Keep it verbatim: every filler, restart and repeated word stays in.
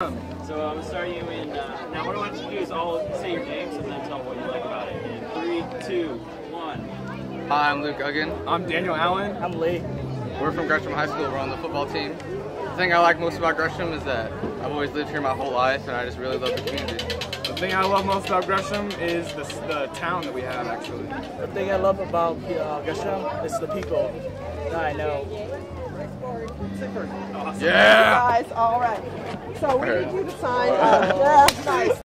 Welcome. So I'm gonna start you in. Uh, now, what I want you to do is all say your names and then tell what you like about it. In three, two, one. Hi, I'm Luke Uggan. I'm Daniel Allen. I'm Lee. We're from Gresham High School. We're on the football team. The thing I like most about Gresham is that I've always lived here my whole life, and I just really love the community. The thing I love most about Gresham is the, the town that we have, actually. The thing I love about uh, Gresham is the people that I know. Awesome. Yeah! Guys, all right. So we need you to sign. Uh, yeah, nice.